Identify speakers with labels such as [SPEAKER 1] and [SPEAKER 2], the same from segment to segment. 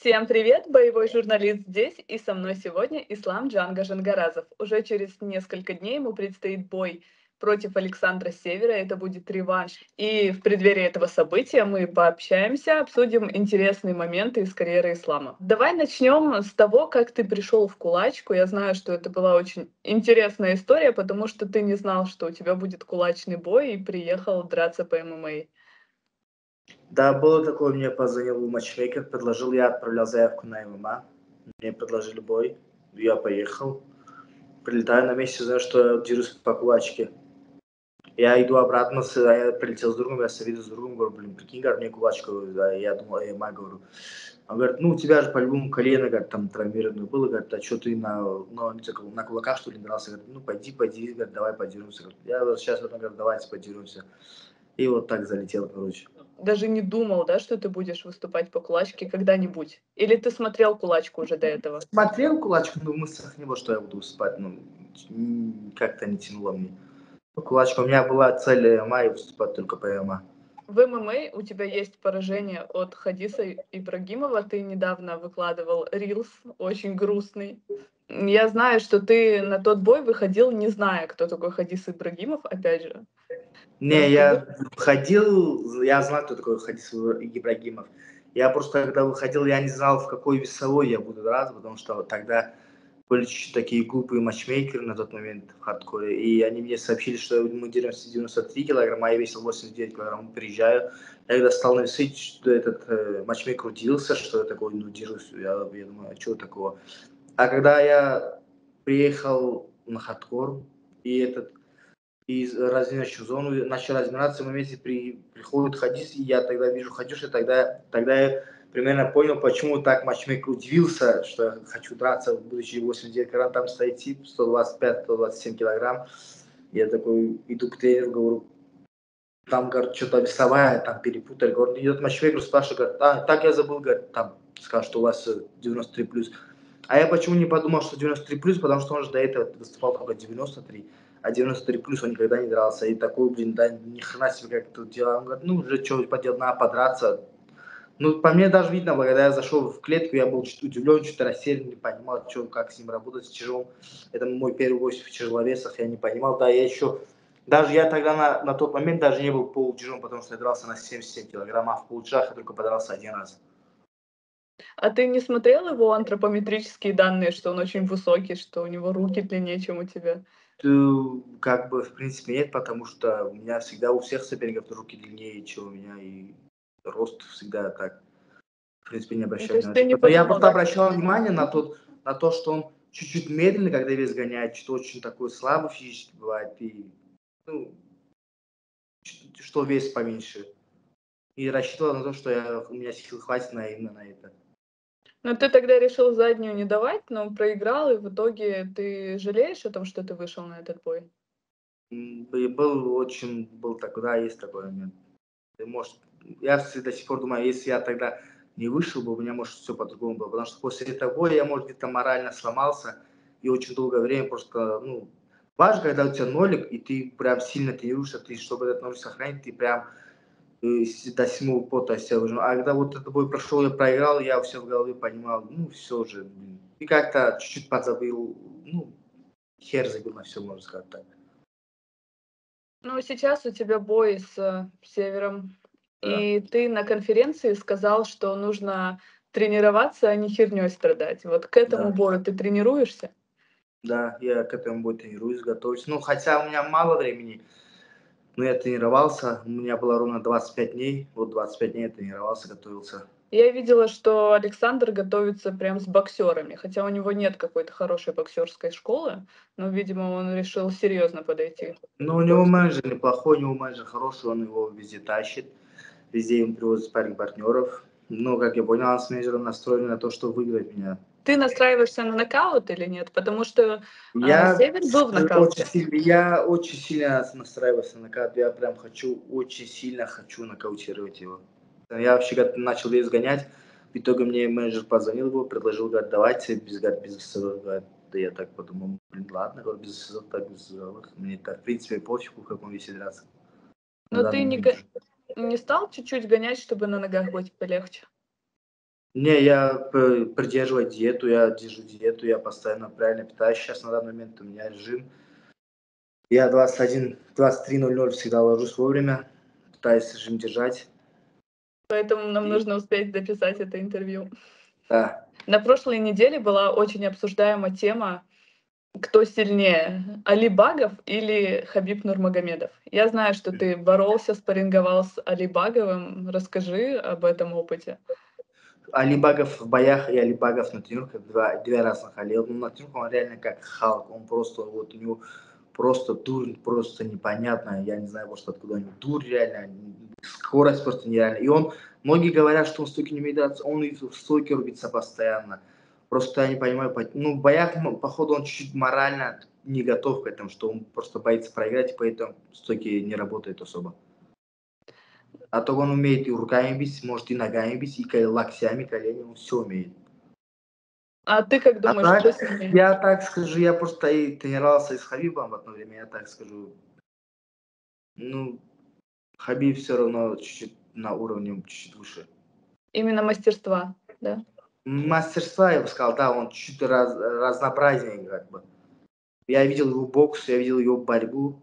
[SPEAKER 1] Всем привет! Боевой журналист здесь, и со мной сегодня Ислам Джанга Жангаразов. Уже через несколько дней ему предстоит бой против Александра Севера. Это будет реванш. И в преддверии этого события мы пообщаемся, обсудим интересные моменты из карьеры Ислама. Давай начнем с того, как ты пришел в кулачку. Я знаю, что это была очень интересная история, потому что ты не знал, что у тебя будет кулачный бой, и приехал драться по ММА.
[SPEAKER 2] Да, было такое, мне позвонил матчмейкер, предложил, я отправлял заявку на ММА. Мне предложили бой, я поехал. Прилетаю на месте, знаю, что я дерусь по кулачке. Я иду обратно, я прилетел с другом, я виду с другом, говорю, блин, прикинь, говорю, мне кулачку, да, я думал, ММА, говорю. Он говорит, ну, у тебя же по-любому колено, говорит, там травмированное было, говорит, а что ты на кулаках, что ли, дрался? Говорит, ну, пойди, говорит, давай подеремся. Говорит, я вот сейчас, говорит, давайте подеремся. И вот так залетел, короче.
[SPEAKER 1] Даже не думал, да, что ты будешь выступать по кулачке когда-нибудь? Или ты смотрел кулачку уже до этого?
[SPEAKER 2] Смотрел кулачку, но в мыслях не было, что я буду выступать, ну, как-то не тянуло мне. Кулачка, у меня была цель ММА и выступать только по ММА.
[SPEAKER 1] В ММА у тебя есть поражение от Хадиса Ибрагимова. Ты недавно выкладывал рилс, очень грустный. Я знаю, что ты на тот бой выходил, не зная, кто такой Хадис Ибрагимов, опять же.
[SPEAKER 2] Не,
[SPEAKER 1] Расскажи.
[SPEAKER 2] я ходил, я знал, кто такой Хадис Ибрагимов. Я просто, когда выходил, я не знал, в какой весовой я буду драться, потому что тогда были чуть-чуть такие глупые матчмейкеры на тот момент в хардкоре, и они мне сообщили, что мы деремся 93 килограмма, а я весил 89 килограмм, приезжаю. Я когда стал на весы, что этот матчмейкер удивился, что я такой, ну, дерусь, я думаю, а что такого. А когда я приехал на хардкор, и из разминочную зону начал разминаться, в моменте приходит Хадис, и я тогда вижу Хадюша, тогда я примерно понял, почему так матчмейкер удивился, что я хочу драться, будучи 89 килограмм, там стоит тип 125-127 килограмм. Я такой иду к тренеру, говорю, там, говорит, что-то весовая, там перепутали. Говорит, идет матчмейкер, спрашивает, говорит, так я забыл, говорит, там, сказал, что у вас 93+. А я почему не подумал, что 93+, потому что он же до этого выступал только 93. А 93+, он никогда не дрался. И такой, блин, да, ни хрена себе, как тут дела. Он говорит, ну, уже что поделать, надо подраться. Ну, по мне даже видно, когда я зашел в клетку, я был чуть удивлен, что-то растерян, не понимал, что, как с ним работать, с тяжелым. Это мой первый бой в тяжеловесах, я не понимал. Да, я еще, даже я тогда на тот момент даже не был полутяжелым, потому что я дрался на 77 килограмм, а в полутяжах я только подрался один раз.
[SPEAKER 1] А ты не смотрел его антропометрические данные, что он очень высокий, что у него руки длиннее, чем у тебя?
[SPEAKER 2] Как бы, в принципе, нет, потому что у меня всегда у всех соперников руки длиннее, чем у меня, и рост всегда так, в принципе, не
[SPEAKER 1] Ну, то
[SPEAKER 2] обращаю
[SPEAKER 1] есть
[SPEAKER 2] внимания.
[SPEAKER 1] ты не
[SPEAKER 2] Но я
[SPEAKER 1] подумал,
[SPEAKER 2] просто
[SPEAKER 1] да?
[SPEAKER 2] обращал внимание на то, что он чуть-чуть медленный, когда вес гоняет, что очень такой слабый физически бывает, и, ну, что вес поменьше. И рассчитывал на то, что у меня сил хватит именно на это.
[SPEAKER 1] Но ты тогда решил заднюю не давать, но проиграл, и в итоге ты жалеешь о том, что ты вышел на этот бой?
[SPEAKER 2] И был такой, да, есть такой момент. Может, до сих пор думаю, если я тогда не вышел бы, у меня, может, все по-другому было. Потому что после этого боя я, может, где-то морально сломался, и очень долгое время просто, ну, важно, когда у тебя нолик, и ты прям сильно тренируешься, ты, чтобы этот нолик сохранить, ты прям до седьмого пота из себя выжимал. А когда вот этот бой прошел, я проиграл, я все в голове понимал, ну, все же, блин. И как-то чуть-чуть подзабыл, ну, хер забил на все, можно сказать так.
[SPEAKER 1] Ну, сейчас у тебя бой с Севером,
[SPEAKER 2] Да.
[SPEAKER 1] и ты на конференции сказал, что нужно тренироваться, а не херней страдать. Вот к этому
[SPEAKER 2] Да.
[SPEAKER 1] бою ты тренируешься?
[SPEAKER 2] Да, я к этому бою тренируюсь, готовлюсь. Ну, хотя у меня мало времени, но я тренировался. У меня было ровно 25 дней. Вот 25 дней я тренировался, готовился.
[SPEAKER 1] Я видела, что Александр готовится прям с боксерами, хотя у него нет какой-то хорошей боксерской школы, но, видимо, он решил серьезно подойти
[SPEAKER 2] Но
[SPEAKER 1] к
[SPEAKER 2] у него
[SPEAKER 1] боксу.
[SPEAKER 2] менеджер неплохой, у него менеджер хороший, он его везде тащит. Везде им приводит спарринг-партнеров. Но, как я понял, он с менеджером настроен на то, что выиграть меня.
[SPEAKER 1] Ты настраиваешься на нокаут или нет? Потому что
[SPEAKER 2] Я
[SPEAKER 1] Север был в нокауте.
[SPEAKER 2] я очень сильно настраиваюсь на нокаут. Я прям очень сильно хочу нокаутировать его. Я вообще начал вес гонять. В итоге мне менеджер позвонил, его, предложил, говорит, давайте без СССР. Говорит, да я так подумал, блин, ладно, говорю, без СССР, так без СССР. Мне так, в принципе, пофигу, в каком весе драться на
[SPEAKER 1] Но ты
[SPEAKER 2] данный момент.
[SPEAKER 1] не стал чуть-чуть гонять, чтобы на ногах быть полегче?
[SPEAKER 2] Не, я придерживаю диету, я держу диету, я постоянно правильно питаюсь. Сейчас на данный момент у меня режим. Я 23:00 всегда ложусь вовремя, пытаюсь режим держать.
[SPEAKER 1] Поэтому нам
[SPEAKER 2] И
[SPEAKER 1] нужно успеть записать это интервью.
[SPEAKER 2] да,
[SPEAKER 1] На прошлой неделе была очень обсуждаема тема, кто сильнее, Али Багов или Хабиб Нурмагомедов. Я знаю, что ты боролся, спарринговал с Али Баговым. Расскажи об этом опыте.
[SPEAKER 2] Алибагов в боях и Алибагов на тренировках две разных Али. Он на тренировках он реально как Халк, он просто, вот у него просто дурь, просто непонятная, я не знаю просто откуда у него дурь реально, скорость просто нереальная. И он, многие говорят, что он стойки не умеет драться, он и в стойке рубится постоянно. Просто я не понимаю, ну в боях, походу, он чуть-чуть морально не готов к этому, что он просто боится проиграть, и поэтому стойки не работает особо. А то он умеет и руками бить, может и ногами бить, и локтями, коленями, он все умеет.
[SPEAKER 1] А ты как
[SPEAKER 2] А
[SPEAKER 1] думаешь, кто
[SPEAKER 2] так,
[SPEAKER 1] сильнее?
[SPEAKER 2] я так скажу, я просто и тренировался и с Хабибом в одно время, я так скажу, ну, Хабиб все равно чуть-чуть на уровне чуть-чуть выше.
[SPEAKER 1] Именно мастерства, да?
[SPEAKER 2] Мастерства, я бы сказал, да, он чуть-чуть разнообразнее как бы. Я видел его бокс, я видел его борьбу.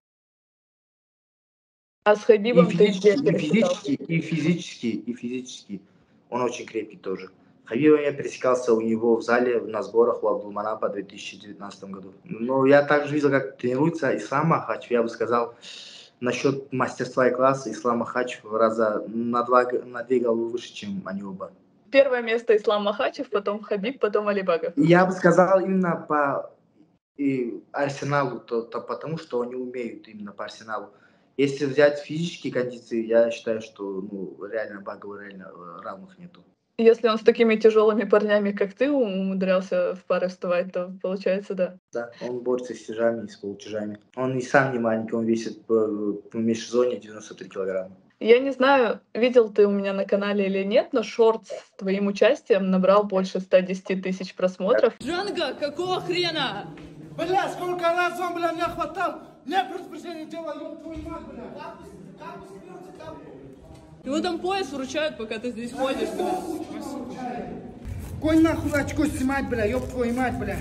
[SPEAKER 1] А с
[SPEAKER 2] И
[SPEAKER 1] Хабибом ты
[SPEAKER 2] физически,
[SPEAKER 1] где
[SPEAKER 2] и
[SPEAKER 1] пересекался?
[SPEAKER 2] физически, и физически, и физически. Он очень крепкий тоже. Хабибом я пересекался у него в зале на сборах у Абдулманапа в 2019 году. Но я также видел, как тренируется Ислам Махачев. Я бы сказал, насчет мастерства и класса Ислам Махачев раза на две головы выше, чем они оба.
[SPEAKER 1] Первое место Ислам Махачев, потом Хабиб, потом Али Багов.
[SPEAKER 2] Я бы сказал именно по арсеналу, то потому что они умеют именно по арсеналу. Если взять физические кондиции, я считаю, что ну, реально Багова реально равных нету.
[SPEAKER 1] Если он с такими тяжелыми парнями, как ты, умудрялся в пары вставать, то получается, да.
[SPEAKER 2] Да, он борется с тяжами и с полутяжами. Он и сам не маленький, он весит в межзоне 93 килограмма.
[SPEAKER 1] Я не знаю, видел ты у меня на канале или нет, но шорт с твоим участием набрал больше 110 тысяч просмотров.
[SPEAKER 3] Джанга, какого хрена?
[SPEAKER 4] Бля, сколько раз он, бля, меня хватал. Не предупреждение делал, ёб твою мать, бля.
[SPEAKER 3] Его там пояс вручают, пока ты здесь ходишь, бля.
[SPEAKER 4] Конь нахуй очко снимать, бля, ёб твою мать, бля.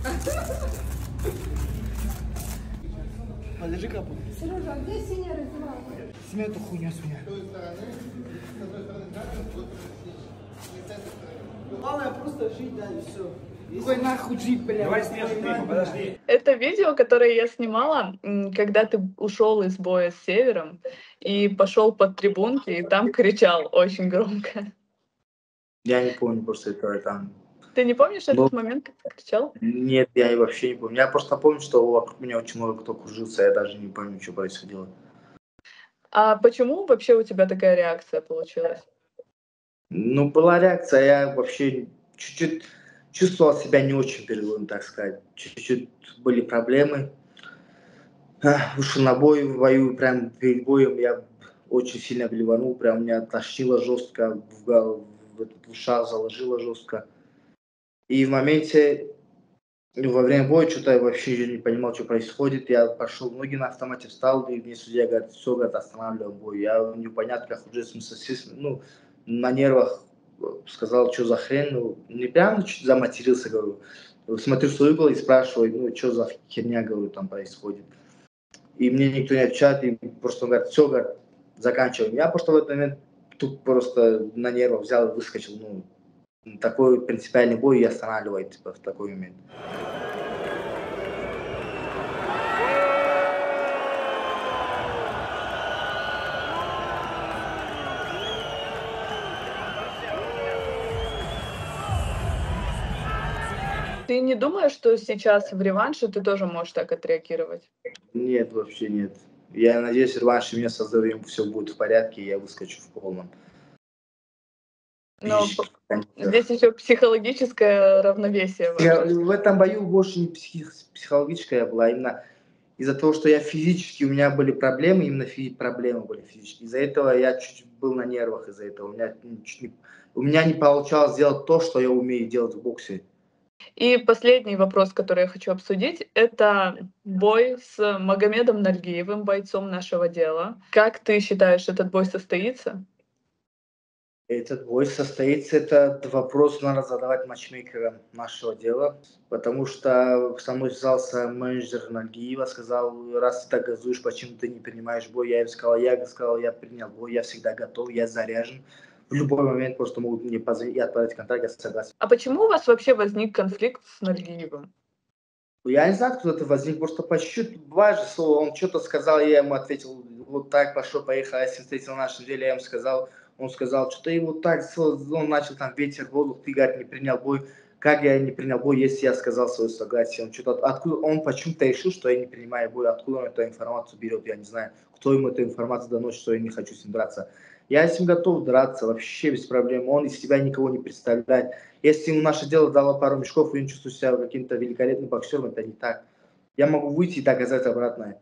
[SPEAKER 4] Полежи капу.
[SPEAKER 5] Сережа, а где синяя раздевалка?
[SPEAKER 4] Сними эту хуйню с меня. Главное просто жить, да, и все. Какой нахуй жить, бля. Давай снежку, подожди.
[SPEAKER 1] Это видео, которое я снимала, когда ты ушел из боя с Севером и пошел под трибунки, и там кричал очень громко.
[SPEAKER 2] Я не помню просто этого там.
[SPEAKER 1] Ты не помнишь
[SPEAKER 2] Ну,
[SPEAKER 1] этот момент, как ты кричал?
[SPEAKER 2] нет, я вообще не помню. Я просто помню, что вокруг меня очень много кто кружился, я даже не помню, что происходило.
[SPEAKER 1] А почему вообще у тебя такая реакция получилась?
[SPEAKER 2] Ну, была реакция, я вообще чуть-чуть чувствовал себя не очень перед боем, так сказать. Чуть-чуть были проблемы. Вышел на бой, в бою, прям перед боем я очень сильно блеванул, прям меня тошнило жестко, в ушах заложило жестко. И в моменте, во время боя, что-то я вообще не понимал, что происходит. Я пошел, ноги на автомате встал, и мне судья говорит, все, говорит, останавливаем бой. Я в непонятках уже, ну, на нервах сказал, что за хрень, ну, не прям чуть заматерился, говорю. Смотрю в свой угол и спрашиваю, ну, что за херня, говорю, там происходит. И мне никто не отвечает, и просто говорит, все, говорит, заканчиваем. Я просто в этот момент тут просто на нервах взял и выскочил, ну, такой принципиальный бой и останавливает, типа, в такой момент.
[SPEAKER 1] Ты не думаешь, что сейчас в реванше ты тоже можешь так отреагировать?
[SPEAKER 2] Нет, вообще нет. Я надеюсь, реванш у меня со здоровьем все будет в порядке, и я выскочу в полном.
[SPEAKER 1] Но
[SPEAKER 2] Физических кондициях.
[SPEAKER 1] здесь еще психологическое равновесие важно.
[SPEAKER 2] В этом бою больше не психологическая была, именно из-за того, что я физически, у меня были проблемы, именно проблемы были физические. Из-за этого я чуть был на нервах, из-за этого у меня не получалось сделать то, что я умею делать в боксе.
[SPEAKER 1] И последний вопрос, который я хочу обсудить, это бой с Магомедом Нальгиевым, бойцом нашего дела. Как ты считаешь, этот бой состоится?
[SPEAKER 2] Этот бой состоится, этот вопрос надо задавать матчмейкерам нашего дела, потому что со мной связался менеджер Нальгиева, сказал, раз ты так газуешь, почему ты не принимаешь бой? Я им сказал, я принял бой, я всегда готов, я заряжен. В любой момент просто могут мне позвонить и отправить контракт, я согласен.
[SPEAKER 1] А почему у вас вообще возник конфликт с Нальгиевым?
[SPEAKER 2] Я не знаю, кто это возник, просто по чуть-чуть, бывает же слово, он что-то сказал, я ему ответил, вот так, пошел, поехал, я с ним встретил на нашей неделе, я ему сказал, он сказал, что-то и вот так, он начал там ветер, воздух, ты, говорит, не принял бой, как я не принял бой, если я сказал свое согласие, он что-то, откуда, он почему-то решил, что я не принимаю бой, откуда он эту информацию берет, я не знаю, кто ему эту информацию доносит, что я не хочу с ним драться. Я с ним готов драться, вообще без проблем, он из себя никого не представляет. Если ему наше дело дало пару мешков, и он чувствует себя каким-то великолепным боксером, это не так. Я могу выйти и доказать обратное.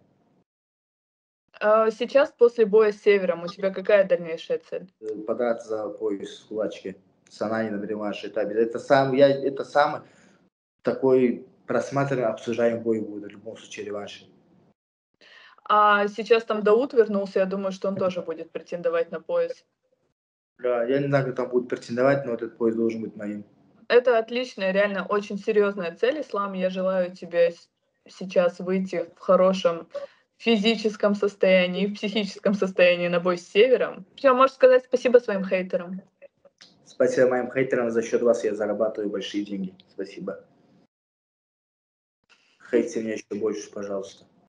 [SPEAKER 1] А сейчас после боя с Севером у тебя какая дальнейшая цель?
[SPEAKER 2] Подраться за пояс в кулачке с Анани на реванш этапе. Это самый такой просматриваемый, обсуждаемый бой будет в любом случае реванше.
[SPEAKER 1] А сейчас там Дауд вернулся, я думаю, что он тоже будет претендовать на пояс.
[SPEAKER 2] Да, я не знаю, кто там будет претендовать, но этот пояс должен быть моим.
[SPEAKER 1] Это отличная, реально очень серьезная цель, Ислам. Я желаю тебе сейчас выйти в хорошем физическом состоянии и в психическом состоянии на бой с Севером. Все, можешь сказать спасибо своим хейтерам.
[SPEAKER 2] Спасибо моим хейтерам, за счет вас я зарабатываю большие деньги. Спасибо. Хейте меня еще больше, пожалуйста.